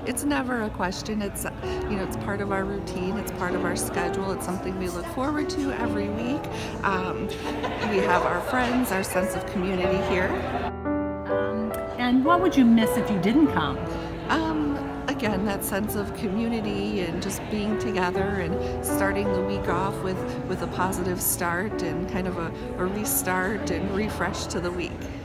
it's never a question. It's, it's part of our routine. It's part of our schedule. It's something we look forward to every week. We have our friends, our sense of community here. And what would you miss if you didn't come? Again, that sense of community and just being together and starting the week off with a positive start and kind of a restart and refresh to the week.